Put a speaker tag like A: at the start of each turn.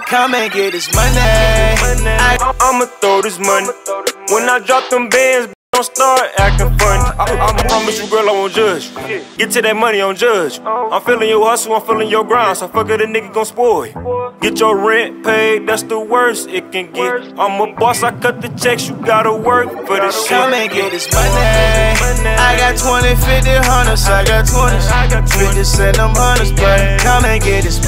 A: come and get this money.
B: I'ma throw this money. When I drop them bands, don't start acting funny. I promise you, girl, I won't judge. Get to that money, don't judge. I'm feeling your hustle, I'm feeling your grind. So fuck it, a nigga gon' spoil you. Get your rent paid, that's the worst it can get. I'm a boss, I cut the checks, you gotta work for this shit.
A: Come and get this money. I got 20, 50, hundreds. I got 20s. 50 cent them hundreds, but come and get this